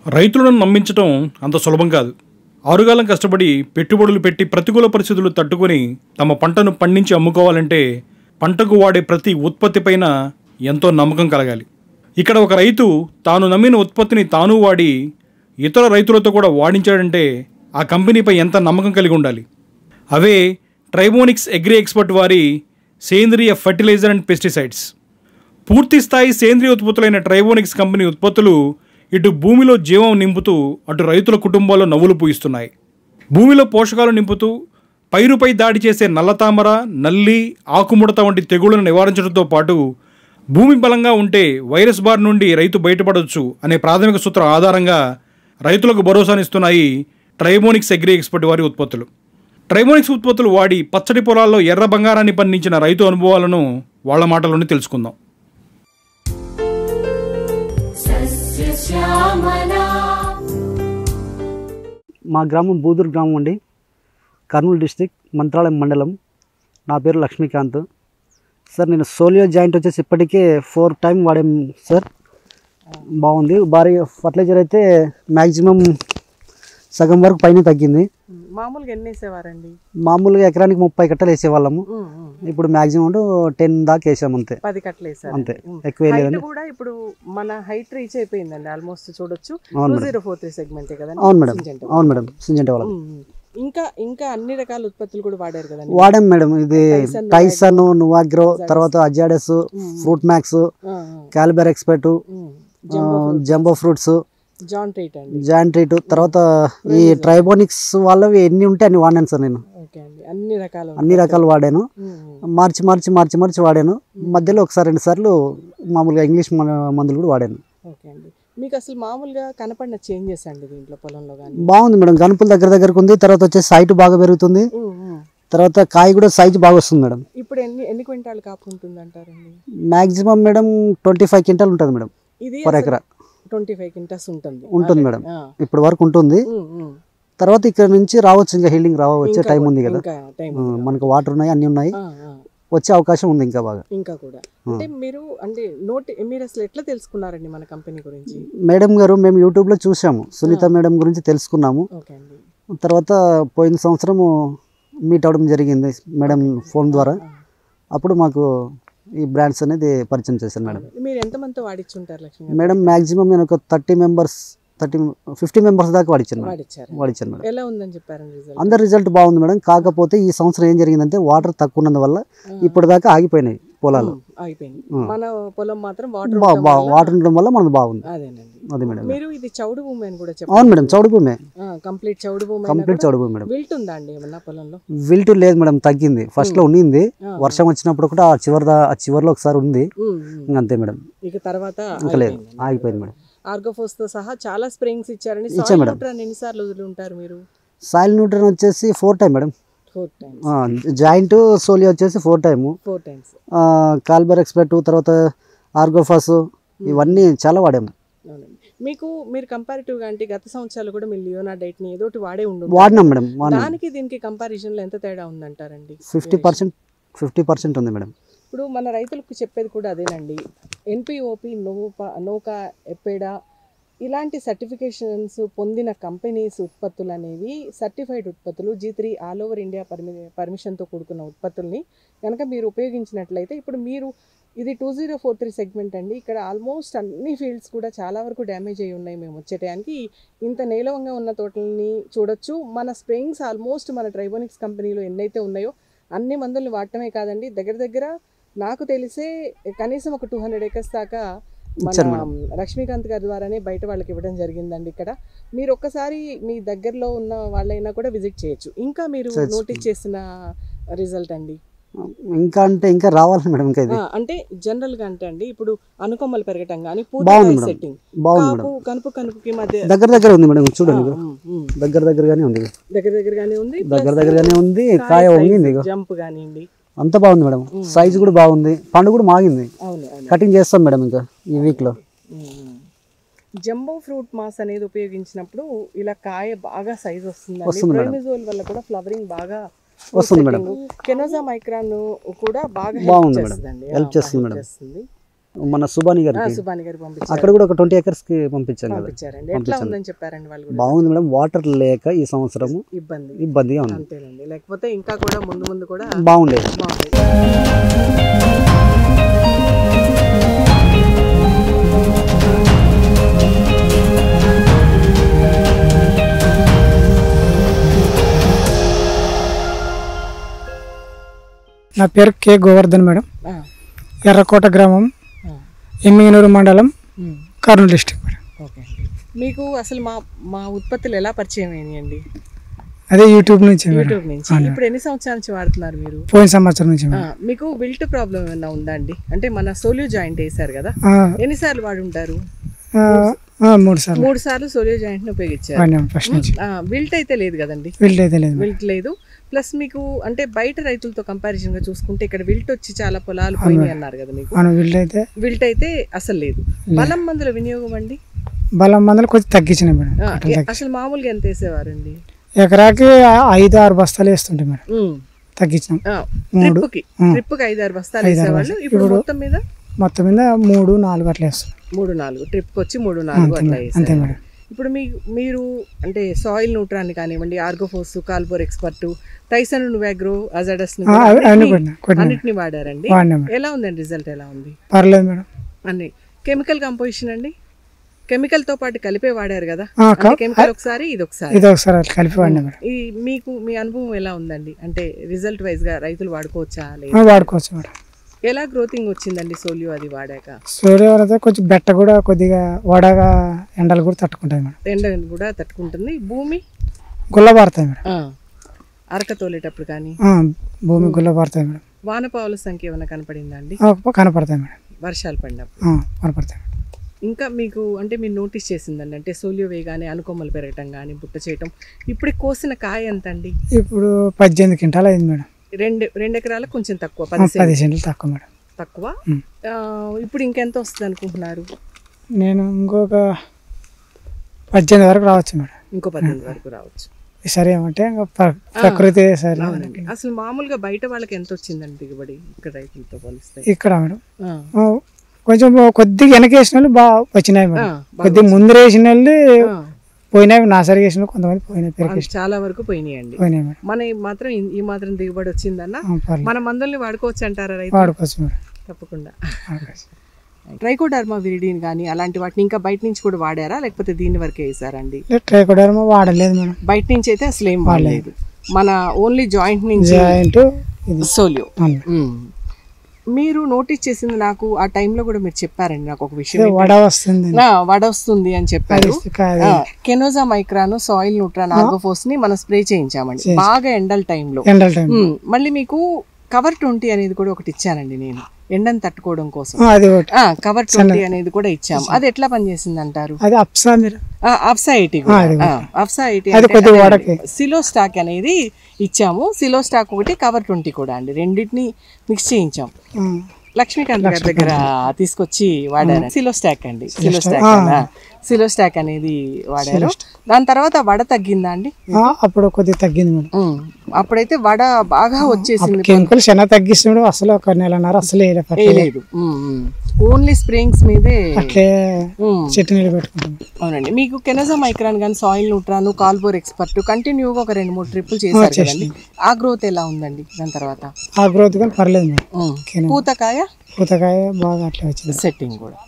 రైతులను నమ్మించడం అంత సులభం కాదు. ఆరుగాలం కష్టపడి పెట్టుబడులు పెట్టి ప్రతికూల పరిస్థితులు తట్టుకొని తమ పంటను పండించి అమ్ముకోవాలంటే పంటకు వాడే ప్రతి ఉత్పత్తి పైన ఎంతో నమ్మకం కలగాలి. ఇక్కడ ఒక రైతు తాను నమ్మిన ఉత్పత్తిని తాను వాడి ఇతర రైతులతో కూడా వాడించాడంటే ఆ కంపెనీపై ఎంత నమ్మకం కలిగి ఉండాలి. అవే ట్రైబోనిక్స్ అగ్రి ఎక్స్పర్ట్ వారి సేంద్రియ ఫర్టిలైజర్ అండ్ పెస్టిసైడ్స్. పూర్తి స్థాయి సేంద్రియ ఉత్పత్తులైన ట్రైబోనిక్స్ కంపెనీ ఉత్పత్తులు ఇటు భూమిలో జీవం నింపుతూ అటు రైతుల కుటుంబాల్లో నవ్వులు పూయిస్తున్నాయి. భూమిలో పోషకాలు నింపుతూ పైరుపై దాడి చేసే నల్లతామర, నల్లి, ఆకుముడత వంటి తెగుళ్లను నివారించడంతో పాటు భూమి బలంగా ఉంటే వైరస్ బారి నుండి రైతు బయటపడవచ్చు అనే ప్రాథమిక సూత్రం ఆధారంగా రైతులకు భరోసానిస్తున్నాయి ట్రైబోనిక్స్ అగ్రి ఎక్స్పర్ట్ వారి ఉత్పత్తులు. ట్రైబోనిక్స్ ఉత్పత్తులు వాడి పచ్చడి పొలాల్లో ఎర్ర బంగారాన్ని పండించిన రైతు అనుభవాలను వాళ్ళ మాటల్లోనే తెలుసుకుందాం. మా గ్రామం బూదూరు గ్రామం అండి, కర్నూలు డిస్టిక్, మంత్రాలయం మండలం. నా పేరు లక్ష్మీకాంత్ సార్. నేను సోలియో జాయింట్ వచ్చేసి ఇప్పటికే 4 టైం వాడాం సార్. బాగుంది. భారీ ఫర్టిలైజర్ అయితే మ్యాక్సిమం సగం వరకు పైన తగ్గింది. మామూలుగా ఎన్ని వేసేవారండి? మామూలుగా ఎకరానికి 30 కట్టలు వేసేవాళ్ళము. ఇప్పుడు మ్యాక్సిమం 10 దాకా వేసాము అంతే. 10 కట్టలు వేసారు అంతే, ఎక్కువ వేయలేదండి. కూడా ఇప్పుడు మన హైట్ రీచ్ అయిపోయిందండి ఆల్మోస్ట్. చూడొచ్చు 2043 సెగ్మెంట్ కదండి. అవును మేడం, అవును మేడం, సింజెంటా వాళ్ళ. ఇంకా అన్ని రకాల ఉత్పత్తులు కూడా వాడారు కదండి. వాడాం మేడం. ఇది టైసన్, నువాగ్రో, తర్వాత అజాడస్, fruit max, calibre expert, jumbo fruits, జాన్ ట్రీట్, తర్వాత ఈ ట్రైబోనిక్స్ వాళ్ళవి ఎన్ని ఉంటే అన్ని వాడాను సార్. నేను అన్ని రకాలు వాడాను. మార్చి వాడాను. మధ్యలో ఒకసారి 2 సార్లు మామూలుగా ఇంగ్లీష్ మందులు కూడా వాడాను. మీకు అసలు మామూలుగా కనపడిన చేంజెస్ అండి దీంట్లో పొలంలో? బాగుంది మేడం. గనుపులు దగ్గరకు ఉంది. తర్వాత వచ్చేసి హైట్ బాగా పెరుగుతుంది. తర్వాత కాయ కూడా సైజు బాగా వస్తుంది మేడం. ఇప్పుడు ఎన్ని క్వింటాలు కాపు ఉంటుంది అంటారండి? మాక్సిమం మేడం 25 క్వింటాల్ ఉంటుంది మేడం పర్ ఎకరా. 25 క్వింటాల్స్ ఉంటుంది మేడం. ఇప్పటి వరకు ఉంటుంది. తర్వాత ఇక్కడ నుంచి రావచ్చు, ఇంకా హీల్డింగ్ వచ్చే టైం ఉంది కదా మనకు. వాటర్ ఉన్నాయి, అన్ని ఉన్నాయి, వచ్చే అవకాశం ఉంది ఇంకా బాగా. ఇంకా కూడా అంటే మీరు అసలు ఎట్లా తెలుసుకున్నారండి మన కంపెనీ గురించి? మేడం గారు, మేము యూట్యూబ్ లో చూసాము, సునీత మేడం గురించి తెలుసుకున్నాము. తర్వాత పోయిన సంవత్సరం మీట్ అవడం జరిగింది మేడం ఫోన్ ద్వారా. అప్పుడు మాకు ఈ బ్రాండ్స్ అనేది పరిచయం చేశాను మేడం. మీరు ఎంతమందితో వాడిచ్చుంటారు లక్ష్మి మేడం? మాక్సిమం నేను ఒక 50 మెంబర్స్ దాకా వాడిచ్చాను మేడం. ఎలా ఉందని చెప్పారు? అందరి రిజల్ట్ బాగుంది మేడం. కాకపోతే ఈ సంవత్సరం ఏం జరిగిందంటే వాటర్ తక్కువ ఉన్నందు వల్ల ఇప్పుడు దాకా ఆగిపోయినాయి పొలాలు. మన పొలం మాత్రం వాటర్ ఉండడం వల్ల మనది బాగుంది. అదే మేడం. మీరు ఇది చౌడు భూమి అని కూడా చెప్పారు. అవును మేడం, చౌడు భూమి. కంప్లీట్ చౌడు భూమి మేడం. విల్ట్ ఉందా అండి ఏమన్నా పొలంలో? విల్ట్ లేదు మేడం, తగ్గింది. ఫస్ట్ లో ఉండింది, వర్షం వచ్చినప్పుడు కూడా ఆ చివరిలో ఒకసారి ఉంది, అంతే మేడం. ఇక తర్వాత ఇంకా లేదు, ఆగిపోయింది మేడం. ఆర్గోఫోస్ తో సహా చాలా స్ప్రేయింగ్స్ ఇచ్చారండి. ఎన్నిసార్లు వదులుంటారు మీరు? సాయిల్ న్యూట్రన్ వచ్చేసి 4 టైం మేడం. జాయింట్ సోలియో వచ్చేసి 4 టైమ్స్. కాల్బర్ ఎక్స్పర్ట్, తర్వాత ఆర్గోఫాస్, ఇవన్నీ చాలా వాడాము. మీరు కంపారిటివ్ గా అంటే గత సంవత్సరాలు కూడా మీరు లియోనా డైట్ ని ఏదో వాడినాం మేడం. దానికి దీనికి కంపారిజన్ లో ఎంత తేడా ఉందంటారండి? 50% ఉంది మేడం. ఇప్పుడు మన రైతులకు చెప్పేది కూడా అదేనండి. ఎన్పిఓపి, నోకా, ఎపెడా ఇలాంటి సర్టిఫికేషన్స్ పొందిన కంపెనీస్ ఉత్పత్తులు అనేవి సర్టిఫైడ్ ఉత్పత్తులు, G3 ఆల్ ఓవర్ ఇండియా పర్మిషన్తో కూడుకున్న ఉత్పత్తుల్ని కనుక మీరు ఉపయోగించినట్లయితే, ఇప్పుడు మీరు ఇది 2043 సెగ్మెంట్ అండి. ఇక్కడ ఆల్మోస్ట్ అన్ని ఫీల్డ్స్ కూడా చాలా వరకు డ్యామేజ్ అయ్యి ఉన్నాయి. మేము వచ్చే టైంకి ఇంత నీలవంగా ఉన్న తోటలని చూడొచ్చు. మన స్ప్రేయింగ్స్ ఆల్మోస్ట్ మన ట్రైబోనిక్స్ కంపెనీలో ఎన్నైతే ఉన్నాయో అన్ని మందుల్ని వాడటమే కాదండి, దగ్గర నాకు తెలిసే కనీసం ఒక 200 acres దాకా మన లక్ష్మీకాంత్ గారి ద్వారానే బయట వాళ్ళకి ఇవ్వడం జరిగిందండి. ఇక్కడ మీరు ఒక్కసారి మీ దగ్గరలో ఉన్న వాళ్ళైనా కూడా విజిట్ చేయొచ్చు. ఇంకా మీరు నోటీస్ చేసిన రిజల్ట్ అండి? ఇంకా రావాలి మేడం. అంటే జనరల్ గా అంటే అండి, ఇప్పుడు అనుకొమ్మలు పెరగటం కానీ, సెట్టింగ్, కనుపుకి మధ్య దగ్గర ఉంది మేడం. చూడండి, దగ్గరగానే ఉంది. కాయ వంగింది, జంప్ కానివ్వండి, అంత బాగుంది మేడం. సైజు కూడా బాగుంది, పండు కూడా మాగింది. కటింగ్ చేస్తాం మేడం ఇంకా ఈ వీక్ లో. జంబో ఫ్రూట్ మాస్ అనేది ఉపయోగించినప్పుడు ఇలా కాయ బాగా సైజ్ వస్తుంది. ప్రోమిజోల్ వల్ల కూడా ఫ్లవరింగ్ బాగా వస్తుంది మేడం. కెనోజా మైక్రాన్ కూడా బాగా బాగుంది మేడం, హెల్ప్ చేస్తుంది మేడం. మన సుబాని గారికి సుబాని గారు పంపించారు. అక్కడ కూడా ఒక 20 acres కి పంపించాం కదా. పంపించారండి. ఎట్లా ఉందని చెప్పారండి వాళ్ళు కూడా? బాగుంది మేడం, వాటర్ లేక ఈ సంవత్సరం ఇబ్బందిగా ఉంది. అంతేనండి, లేకపోతే ఇంకా కూడా ముందు కూడా బాగుండేది. నా పేరు కె గోవర్ధన్ మేడం, ఎర్రకోట గ్రామం, ఎమ్మిగనూరు మండలం, కర్నూలు డిస్ట్రిక్ట్ మేడం. ఓకే, మీకు అసలు మా ఉత్పత్తులు ఎలా పరిచయం అయినాయండి? అదే యూట్యూబ్ నుంచి. ఇప్పుడు ఎన్ని సంవత్సరాల నుంచి వాడుతున్నారు మీరు? పోయిన సంవత్సరం నుంచి. మీకు విల్ట్ ప్రాబ్లం ఏమైనా ఉందా అండి? అంటే మన సోలియో జాయింట్ వేసారు కదా, ఎన్నిసార్లు వాడి ఉంటారు? 3 సార్లు సోలియో జాయింట్ ని ఉపయోగించారు. విల్ట్ అయితే లేదు కదండి? విల్ట్ లేదు. ప్లస్ మీకు అంటే బయట రైతులతో కంపారిజన్ గా చూసుకుంటే ఇక్కడ విల్ట్ వచ్చి చాలా పొలాలు పోయినాయి అన్నారు కదా మీకు. విల్ట్ అయితే అసలు లేదు. బలం మందుల వినియోగం అండి? బలం మందులు కొంచెం తగ్గించిన మేడం. అసలు మామూలుగా ఎంత వేసేవారండి? ఎకరాకి 5-6 బస్తాలు వేస్తుంటే మేడం, తగ్గించాం. ట్రిప్ కి 5-6 బస్తాలు వేసేవాళ్ళు. ఇప్పుడు మొత్తం మీద 3-4 అట్లా వేస్తాం. 3-4 ట్రిప్ కి వచ్చి 3-4 అట్లా వేస్తారు. ఇప్పుడు మీరు అంటే సాయిల్ న్యూట్రాన్ కానివ్వండి, ఆర్గోఫోర్స్, కాల్బోర్ ఎక్స్పర్ట్, టైసన్ నువాగ్రో, అజాడస్ అన్నిటిని వాడారండి. ఎలా ఉందండి రిజల్ట్? ఎలా ఉంది? పర్లేదు మేడం. అన్ని కెమికల్ కంపోజిషన్ అండి? కెమికల్ తో పాటు కలిపే వాడారు కదా? కెమికల్ ఒకసారి ఇది ఒకసారి కలిపి వాడినా మేడం. మీకు మీ అనుభవం ఎలా ఉందండి? అంటే రిజల్ట్ వైజ్ గా రైతులు వాడుకోవచ్చా? వాడుకోవచ్చు మేడం. ఎలా గ్రోతింగ్ వచ్చిందండి సోలియో అది వాడాక? సోలియో అయితే కొంచెం బెట్ట కూడా కొద్దిగా వడగా ఎండలు కూడా తట్టుకుంటాయి మేడం. ఎండలు కూడా తట్టుకుంటుంది. భూమి గుల్లబారుతాయి మేడం. అరక తోలేటప్పుడు కానీ భూమి గుల్లబారుతాయి మేడం. వానపావుల సంఖ్య ఏమైనా కనపడిందా అండి? కనపడతాయి మేడం. వర్షాలు పడినప్పుడు కనపడతాయి. ఇంకా మీకు అంటే మీరు నోటీస్ చేసిందండి అంటే సోలియో వేగానే అనుకొమ్మలు పెరగటం కానీ, బుట్ట చేయటం. ఇప్పుడు కోసిన కాయ ఎంత అండి? ఇప్పుడు 18 క్వింటాలు అయింది మేడం. 2 ఎకరాలకు కొంచెం తక్కువ, 10 సెంట్లు తక్కువ మేడం. తక్కువ. ఇప్పుడు ఇంకెంత వస్తుంది అనుకుంటున్నారు? నేను ఇంకొక 18 వరకు రావచ్చు మేడం. ఇంకో 18 వరకు రావచ్చు. సరే ఏమంటే ప్రకృతి సరే. అసలు మామూలుగా బయట వాళ్ళకి ఎంత వచ్చిందండి దిగుబడి ఇక్కడ రైతులతో పోలిస్తే? ఇక్కడ మేడం కొంచెం కొద్దిగా వెనకేసిన వాళ్ళు బాగా వచ్చినాయి మేడం. కొద్దిగా ముందు వేసిన వాళ్ళు పోయినాయి, నాసరి వేసిన కొంతమంది పోయినాయి, చాలా వరకు పోయినాయండి. మన మాత్రం ఈ మాత్రం దిగుబడి వచ్చిందన్న మన మందుల్ని వాడుకోవచ్చు అంటారా రైతు? వాడుకోవచ్చు మేడం, తప్పకుండా. ట్రైకోడర్మా విరిడిన్ కానీ అలాంటి వాటిని ఇంకా బయట నుంచి కూడా వాడారా, లేకపోతే దీని వరకే వేసారండి? ట్రైకోడర్మా వాడలేదు మేడం. బయట నుంచి అయితే అసలు ఏం వాడలేదు. మన ఓన్లీ జాయింట్ నుంచి సోలియో. మీరు నోటీస్ చేసింది నాకు ఆ టైంలో కూడా మీరు చెప్పారండి నాకు ఒక విషయం, వడ వస్తుంది అని చెప్పారు. కెనోజా మైక్రాను, సాయిల్ న్యూట్రాన్, ఆర్గోఫోర్స్ ని మనం స్ప్రే చేయించామండి బాగా ఎండల టైంలో. మళ్ళీ మీకు కవర్ 20 అనేది కూడా ఒకటి ఇచ్చానండి నేను, ఎండను తట్టుకోవడం కోసం. కవర్ 20 అనేది కూడా ఇచ్చాము. అది ఎట్లా పనిచేసింది అంటారు? అప్సా 80 సిలో స్టాక్ అనేది ఇచ్చాము. సిలో స్టాక్ ఒకటి, కవర్ 20 కూడా అండి, రెండింటిని మిక్స్ చేయించాం. లక్ష్మీకాంత్ గారి దగ్గర తీసుకొచ్చి వాడారు. సిలో స్టాక్ అండి, సిలో స్టాక్ అనేది వాడారు. దాని తర్వాత వడ తగ్గిందా అండి? అప్పుడు కొద్దిగా తగ్గింది. అప్పుడైతే వడ బాగా వచ్చేసింది. కెమికల్ చాలా తగ్గిస్తున్నాడు. అసలు ఒక నెలన్నర అసలు లేదు, ఓన్లీ స్ప్రేయింగ్స్ మీదే చెట్టు నీళ్ళు పెట్టుకుంటాం. అవునండి. మీకు కెనోజా మైక్రాన్ కానీ, సాయిల్ న్యూట్రాన్, కాల్బోర్ ఎక్స్పర్ట్ కంటిన్యూగా ఒక 2-3 ట్రిప్పులు చేశారు కదండి. ఆ గ్రోత్ ఎలా ఉందండి దాని తర్వాత? ఆ గ్రోత్ కానీ పర్లేదు. పూతకాయ బాగా అట్లా వచ్చింది, సెట్టింగ్ కూడా.